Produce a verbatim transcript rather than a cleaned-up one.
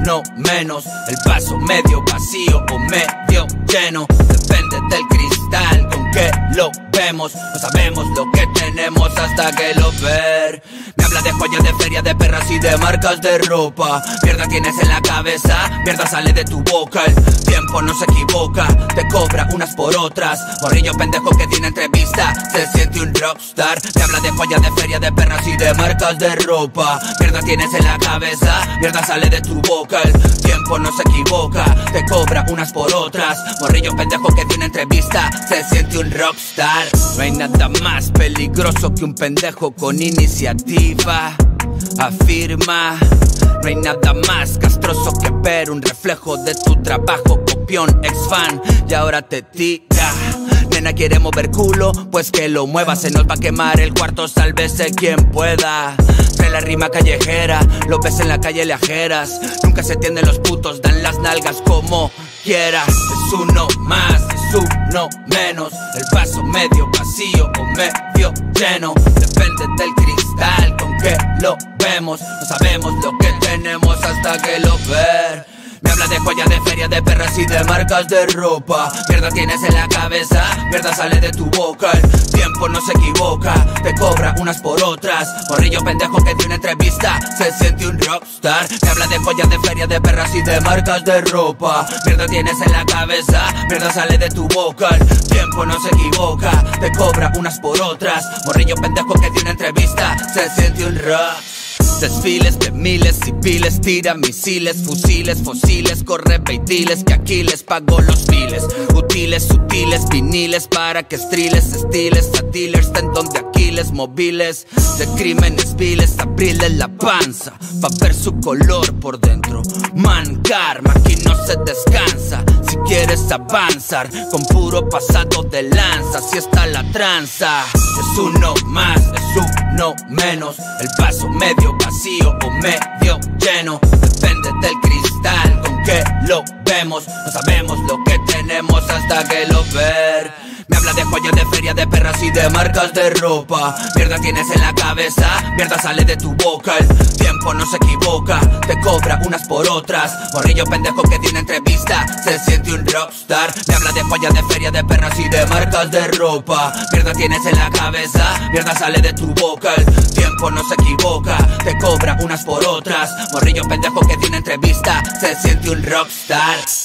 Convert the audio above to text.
uno menos. El vaso medio vacío o medio lleno, depende del cristal con que lo vemos. No sabemos lo que tenemos hasta que lo ver. Me habla de joyas, de feria, de perras y de marcas de ropa. Mierda tienes en la cabeza, mierda sale de tu boca. El tiempo no se equivoca, te cobra unas por otras. Morrillo pendejo que tiene entrevista, se siente un rockstar. Me habla de joyas, de feria, de perras y de marcas de ropa. Mierda tienes en la cabeza, mierda sale de tu boca. El tiempo no se equivoca, te cobra unas por otras. Morrillo pendejo que tiene entrevista, se siente un rockstar. No hay nada más peligroso que un pendejo con iniciativa. Afirma, no hay nada más castroso que ver un reflejo de tu trabajo. Copión, ex-fan, y ahora te tira. Nena quiere mover culo, pues que lo mueva. Se nos va a quemar el cuarto, sálvese quien pueda. Trae la rima callejera, lo ves en la calle le ajeras. Nunca se entienden los putos, dan las nalgas como quiera. Es uno más, es uno menos. El vaso medio vacío o medio lleno, depende del cristal con que lo vemos. No sabemos lo que tenemos hasta que lo ver. Me habla de joyas, de feria, de perras y de marcas de ropa. Mierda tienes en la cabeza, mierda sale de tu boca. El tiempo no se equivoca, te cobra unas por otras. Morrillo pendejo que dio una entrevista, se siente un rockstar. Me habla de joyas, de feria, de perras y de marcas de ropa. Mierda tienes en la cabeza, mierda sale de tu boca. El tiempo no se equivoca, te cobra unas por otras. Morrillo pendejo que dio una entrevista, se siente un rock. Desfiles de miles y piles, tira misiles, fusiles, fósiles, corre veitiles, que aquí les pago los biles. Útiles, sutiles, viniles, para que estriles, estiles, a dealers, en donde Aquiles, móviles, de crímenes viles, abrirle la panza, pa' ver su color por dentro. Man, karma, aquí no se descansa, si quieres avanzar, con puro pasado de lanza, así está la tranza. Es uno más, es uno menos, el vaso medio vacío o medio lleno, depende del cristal con que lo vemos. No sabemos lo que tenemos hasta que lo ver. Me habla de joyas, de feria, de perras y de marcas de ropa. Mierda tienes en la cabeza, mierda sale de tu boca. El tiempo no se equivoca, te cobra unas por otras. Morrillo pendejo que dio una entrevista, se siente un rockstar. Me habla de joyas, de feria, de perras y de marcas de ropa. Mierda tienes en la cabeza, mierda sale de tu boca. El tiempo no se equivoca, te cobra unas por otras. Morrillo pendejo que dio una entrevista, se siente un rockstar.